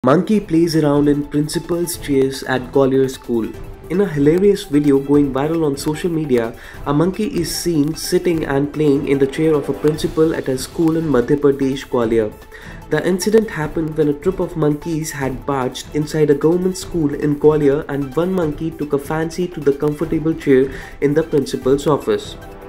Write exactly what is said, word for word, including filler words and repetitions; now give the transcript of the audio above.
Monkey plays around in principal's chairs at Gwalior school. In a hilarious video going viral on social media, a monkey is seen sitting and playing in the chair of a principal at a school in Madhya Pradesh, Gwalior. The incident happened when a troop of monkeys had barged inside a government school in Gwalior and one monkey took a fancy to the comfortable chair in the principal's office.